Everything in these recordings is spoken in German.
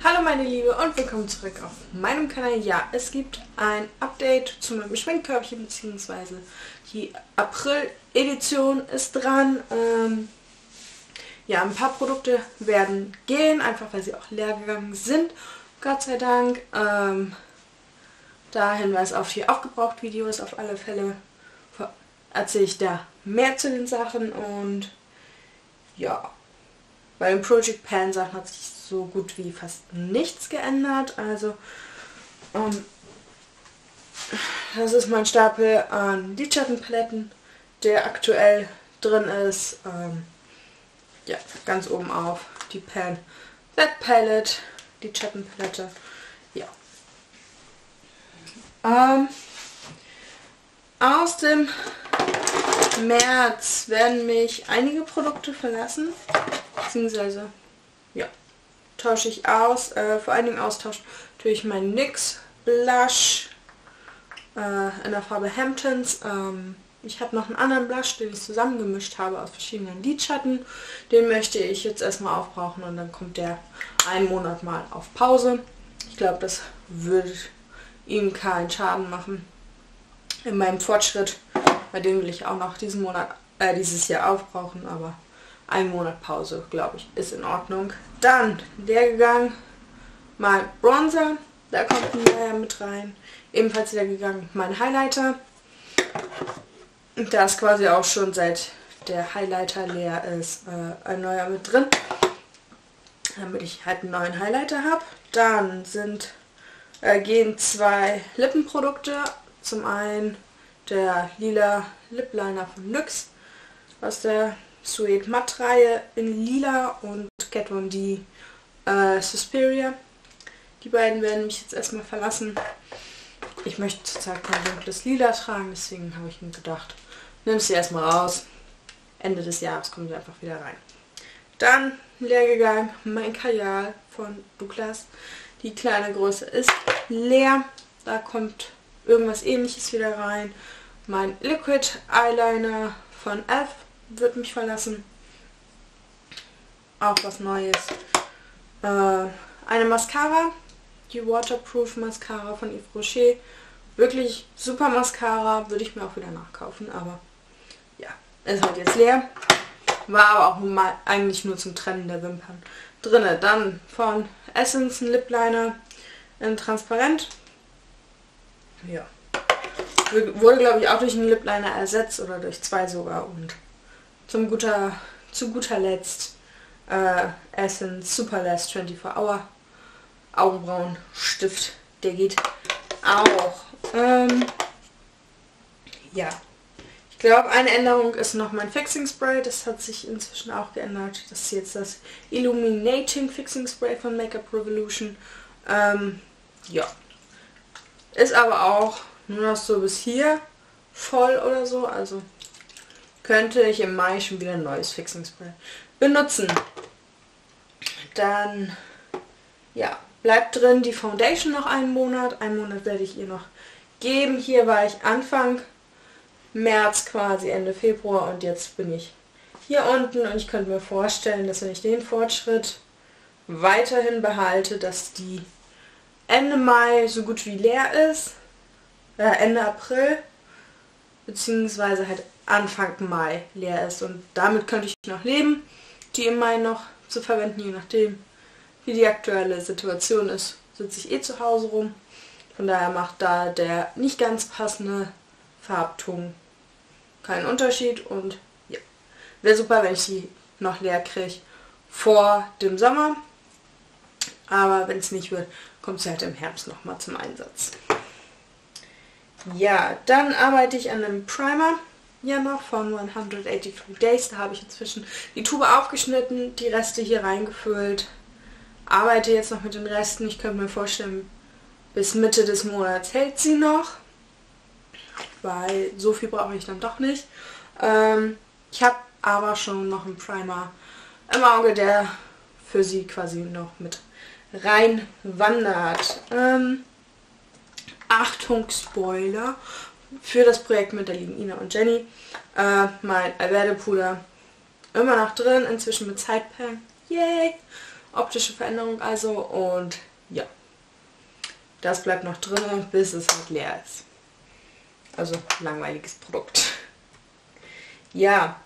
Hallo meine Liebe und willkommen zurück auf meinem Kanal. Ja, es gibt ein Update zu meinem Schminkkörbchen, beziehungsweise die April-Edition ist dran. Ja, ein paar Produkte werden gehen, einfach weil sie auch leer gegangen sind, Gott sei Dank. Da Hinweis auf die Aufgebraucht-Videos, auf alle Fälle erzähle ich da mehr zu den Sachen. Und ja, bei den Project Pan Sachen hat sich so gut wie fast nichts geändert. Also das ist mein Stapel an Lidschattenpaletten, der aktuell drin ist. Ja, ganz oben auf die Pan Wet Palette, die Lidschattenpalette. Ja. Aus dem März werden mich einige Produkte verlassen, beziehungsweise ja, tausche ich aus. Vor allen Dingen austauschen natürlich mein NYX Blush in der Farbe Hamptons. Ich habe noch einen anderen Blush, den ich zusammengemischt habe aus verschiedenen Lidschatten. Den möchte ich jetzt erstmal aufbrauchen und dann kommt der einen Monat mal auf Pause. Ich glaube, das würde ihm keinen Schaden machen. In meinem Fortschritt, bei dem will ich auch noch dieses Jahr aufbrauchen, aber ein Monat Pause, glaube ich, ist in Ordnung. Dann leer gegangen mein Bronzer, da kommt ein neuer mit rein. Ebenfalls leer gegangen mein Highlighter. Da ist quasi auch schon seit der Highlighter leer ist ein neuer mit drin, damit ich halt einen neuen Highlighter habe. Dann gehen zwei Lippenprodukte. Zum einen der lila Lip Liner von NYX aus der Suede Matte Reihe in lila und Kat Von D Suspiria. Die beiden werden mich jetzt erstmal verlassen. Ich möchte zurzeit kein dunkles Lila tragen, deswegen habe ich mir gedacht, nimm sie erstmal raus. Ende des Jahres kommen sie einfach wieder rein. Dann leer gegangen mein Kajal von Douglas. Die kleine Größe ist leer. Da kommt irgendwas Ähnliches wieder rein. Mein Liquid Eyeliner von e.l.f. wird mich verlassen. Auch was Neues. Eine Mascara. Die Waterproof Mascara von Yves Rocher. Wirklich super Mascara. Würde ich mir auch wieder nachkaufen. Aber ja, ist halt jetzt leer. War aber auch mal eigentlich nur zum Trennen der Wimpern drinne. Dann von Essence ein Lip Liner in transparent. Ja. Wurde, glaube ich, auch durch einen Lip Liner ersetzt oder durch zwei sogar. Und zu guter Letzt Essence Superlash 24 Hour Augenbrauenstift. Der geht auch. Ja. Ich glaube, eine Änderung ist noch mein Fixing Spray. Das hat sich inzwischen auch geändert. Das ist jetzt das Illuminating Fixing Spray von Make-up Revolution. Ja. Ist aber auch nur noch so bis hier voll oder so. Also könnte ich im Mai schon wieder ein neues Fixing Spray benutzen. Dann, ja, bleibt drin die Foundation noch einen Monat. Einen Monat werde ich ihr noch geben. Hier war ich Anfang März quasi, Ende Februar, und jetzt bin ich hier unten. Und ich könnte mir vorstellen, dass wenn ich den Fortschritt weiterhin behalte, dass die Ende Mai so gut wie leer ist, Ende April, beziehungsweise halt Anfang Mai leer ist. Und damit könnte ich noch leben, die im Mai noch zu verwenden, je nachdem wie die aktuelle Situation ist. Sitze ich zu Hause rum, von daher macht da der nicht ganz passende Farbton keinen Unterschied. Und ja, wäre super, wenn ich die noch leer kriege vor dem Sommer. Aber wenn es nicht wird, kommt sie halt im Herbst nochmal zum Einsatz. Ja, dann arbeite ich an einem Primer ja noch von 183 Days. Da habe ich inzwischen die Tube aufgeschnitten, die Reste hier reingefüllt. Arbeite jetzt noch mit den Resten. Ich könnte mir vorstellen, bis Mitte des Monats hält sie noch. Weil so viel brauche ich dann doch nicht. Ich habe aber schon noch einen Primer im Auge, der für sie quasi noch mit rein wandert. Achtung, Spoiler für das Projekt mit der lieben Ina und Jenny. Mein Alverde Puder immer noch drin, inzwischen mit Sidepan. Yay! Optische Veränderung also. Und ja, das bleibt noch drin, bis es halt leer ist. Also langweiliges Produkt. Ja,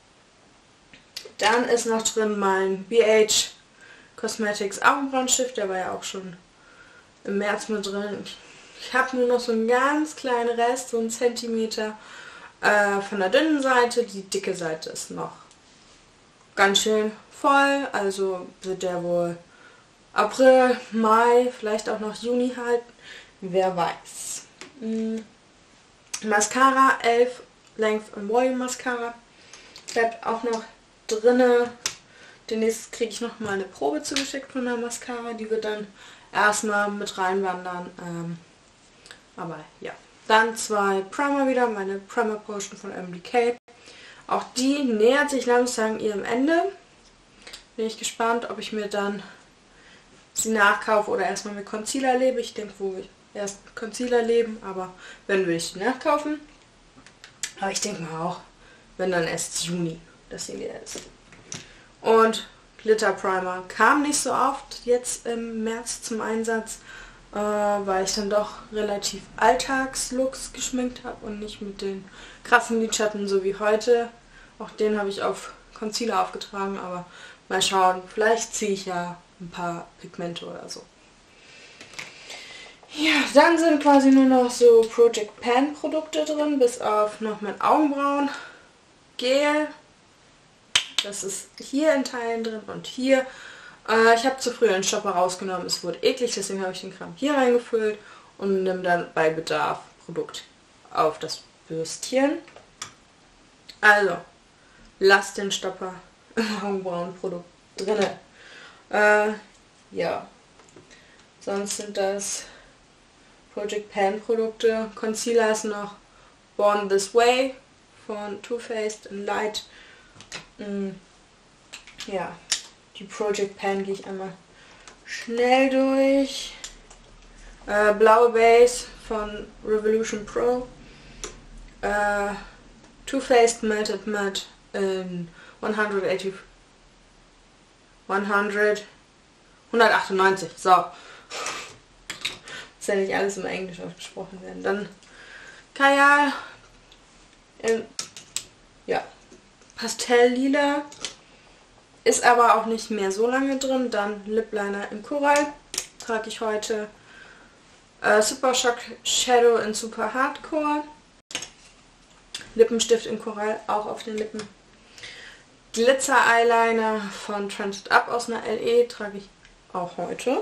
dann ist noch drin mein BH Cosmetics Augenbrauenstift. Der war ja auch schon im März mit drin. Ich habe nur noch so einen ganz kleinen Rest, so einen Zentimeter von der dünnen Seite. Die dicke Seite ist noch ganz schön voll. Also wird der wohl April, Mai, vielleicht auch noch Juni halten. Wer weiß. Mascara, Elf Length and Volume Mascara. Bleibt auch noch drinne. Demnächst kriege ich noch mal eine Probe zugeschickt von der Mascara. Die wird dann erstmal mit reinwandern. Aber ja. Dann 2 Primer wieder. Meine Primer Potion von MDK. Auch die nähert sich langsam ihrem Ende. Bin ich gespannt, ob ich mir dann sie nachkaufe oder erstmal mit Concealer lebe. Ich denke, wo ich erst mit Concealer leben, aber wenn, will ich sie nachkaufen. Aber ich denke mal auch, wenn dann erst Juni, dass sie leer ist. Und Glitter Primer kam nicht so oft jetzt im März zum Einsatz, weil ich dann doch relativ Alltagslooks geschminkt habe und nicht mit den krassen Lidschatten so wie heute. Auch den habe ich auf Concealer aufgetragen, aber mal schauen, vielleicht ziehe ich ja ein paar Pigmente oder so. Ja, dann sind quasi nur noch so Project Pan Produkte drin, bis auf noch mein Augenbrauen Gel. Das ist hier in Teilen drin und hier. Ich habe zu früh einen Stopper rausgenommen, es wurde eklig, deswegen habe ich den Kram hier reingefüllt und nehme dann bei Bedarf Produkt auf das Bürstchen. Also, lasst den Stopper im Augenbrauenprodukt drinne. Ja, sonst sind das Project Pan Produkte. Concealer ist noch Born This Way von Too Faced in Light. Ja, die Project Pan gehe ich einmal schnell durch. Blaue Base von Revolution Pro. Too Faced Melted Matte in 198. So. Muss ja nicht alles im Englisch ausgesprochen werden. Dann Kajal in Pastelllila. Ist aber auch nicht mehr so lange drin. Dann Lip Liner in Coral. Trage ich heute. Super Shock Shadow in Super Hardcore. Lippenstift in Coral, auch auf den Lippen. Glitzer Eyeliner von Trended Up aus einer LE trage ich auch heute.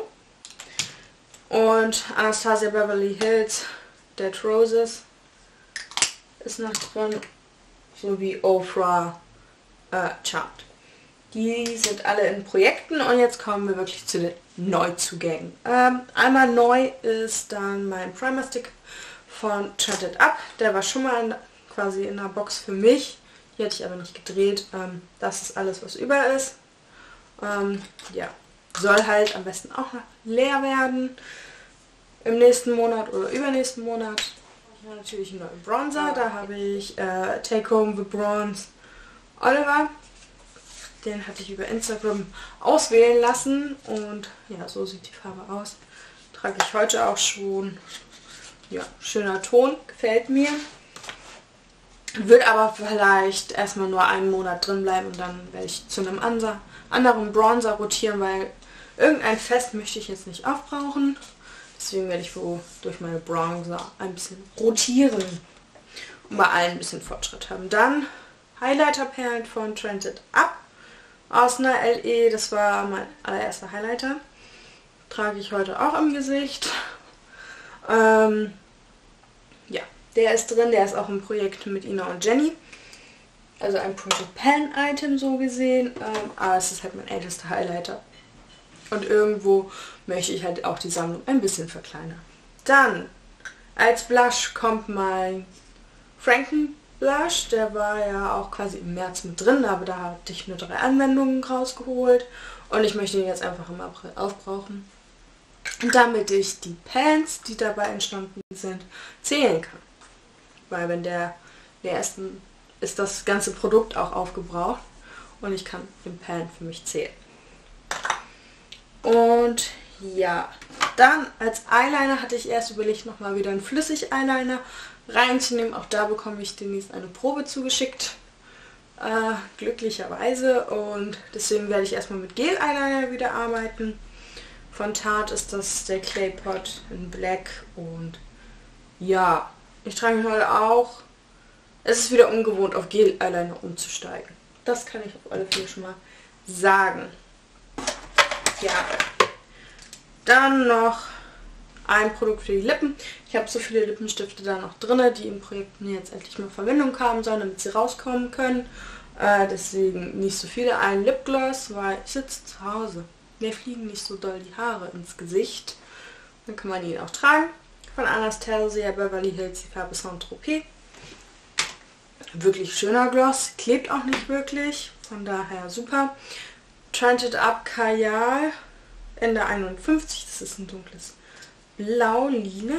Und Anastasia Beverly Hills Dead Roses ist noch drin. Sowie Ofra Charmed. Die sind alle in Projekten und jetzt kommen wir wirklich zu den Neuzugängen. Einmal neu ist dann mein Primer Stick von Trended Up. Der war schon mal quasi in der Box für mich. Die hätte ich aber nicht gedreht. Das ist alles, was über ist. Ja, soll halt am besten auch noch leer werden. Im nächsten Monat oder übernächsten Monat. Ich habe natürlich einen neuen Bronzer. Da habe ich Take Home the Bronze Oliver. Den hatte ich über Instagram auswählen lassen. Und ja, so sieht die Farbe aus. Trage ich heute auch schon. Ja, schöner Ton. Gefällt mir. Wird aber vielleicht erstmal nur einen Monat drin bleiben und dann werde ich zu einem anderen Bronzer rotieren, weil irgendein Fest möchte ich jetzt nicht aufbrauchen. Deswegen werde ich durch meine Bronzer ein bisschen rotieren und bei allen ein bisschen Fortschritt haben. Dann Highlighter-Perlen von Trended Up aus einer LE. Das war mein allererster Highlighter. Trage ich heute auch im Gesicht. Ja. Der ist drin, der ist auch im Projekt mit Ina und Jenny. Also ein Project Pan Item so gesehen. Aber es ist halt mein ältester Highlighter. Und irgendwo möchte ich halt auch die Sammlung ein bisschen verkleinern. Dann als Blush kommt mein Franken Blush. Der war ja auch quasi im März mit drin, aber da hatte ich nur 3 Anwendungen rausgeholt. Und ich möchte ihn jetzt einfach im April aufbrauchen. Damit ich die Pans, die dabei entstanden sind, zählen kann. Weil wenn der ersten ist das ganze Produkt auch aufgebraucht und ich kann den Pan für mich zählen. Und ja, dann als Eyeliner hatte ich erst überlegt, nochmal wieder einen Flüssig-Eyeliner reinzunehmen. Auch da bekomme ich demnächst eine Probe zugeschickt. Glücklicherweise. Und deswegen werde ich erstmal mit Gel-Eyeliner wieder arbeiten. Von Tarte ist das der Clay Pot in Black. Und ja, ich trage mich heute auch. Es ist wieder ungewohnt, auf Gel-Eyeliner umzusteigen. Das kann ich auf alle Fälle schon mal sagen. Ja. Dann noch ein Produkt für die Lippen. Ich habe so viele Lippenstifte da noch drin, die in Projekten jetzt endlich mal Verwendung haben sollen, damit sie rauskommen können. Deswegen nicht so viele. Ein Lipgloss, weil ich sitze zu Hause. Mir fliegen nicht so doll die Haare ins Gesicht. Dann kann man ihn auch tragen. Von Anastasia Beverly Hills, die Farbe Saint-Tropez. Wirklich schöner Gloss. Klebt auch nicht wirklich. Von daher super. Trended Up Kajal. Ende 51. Das ist ein dunkles Blau-Lila.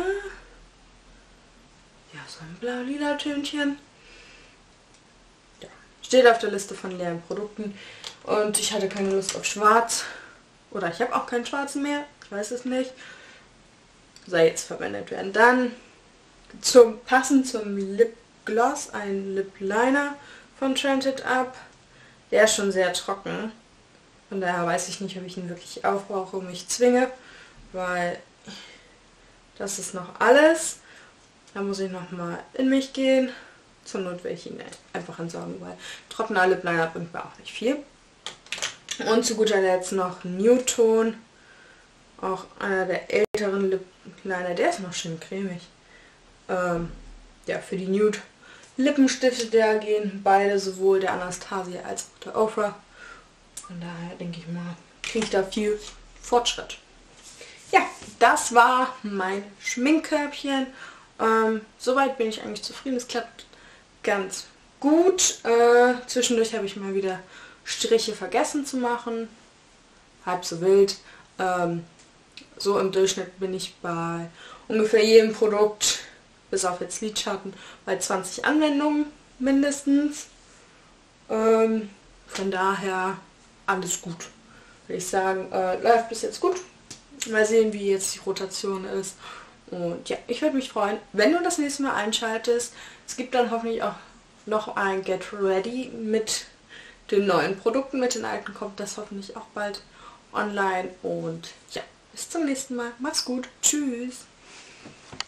Ja, so ein Blau-Lila Tönchen. Ja. Steht auf der Liste von leeren Produkten. Und ich hatte keine Lust auf Schwarz. Oder ich habe auch keinen Schwarzen mehr. Ich weiß es nicht. Soll jetzt verwendet werden. Dann passend zum Lipgloss ein Lip Liner von Trended Up. Der ist schon sehr trocken. Von daher weiß ich nicht, ob ich ihn wirklich aufbrauche und mich zwinge. Weil das ist noch alles. Da muss ich nochmal in mich gehen. Zur Not werde ich ihn einfach entsorgen, weil trockener Lip Liner bringt mir auch nicht viel. Und zu guter Letzt noch Nude Tone. Auch einer der älteren Lip Liner. Der ist noch schön cremig. Ja, für die Nude Lippenstifte, der gehen beide, sowohl der Anastasia als auch der Ofra. Von daher denke ich mal, kriege ich da viel Fortschritt. Ja, das war mein Schminkkörbchen. Soweit bin ich eigentlich zufrieden. Es klappt ganz gut. Zwischendurch habe ich mal wieder Striche vergessen zu machen. Halb so wild. So im Durchschnitt bin ich bei ungefähr jedem Produkt, bis auf jetzt Lidschatten, bei 20 Anwendungen mindestens. Von daher alles gut, würde ich sagen. Läuft bis jetzt gut. Mal sehen, wie jetzt die Rotation ist. Und ja, ich würde mich freuen, wenn du das nächste Mal einschaltest. Es gibt dann hoffentlich auch noch ein Get Ready mit den neuen Produkten. Mit den alten kommt das hoffentlich auch bald online. Und ja, bis zum nächsten Mal. Mach's gut. Tschüss.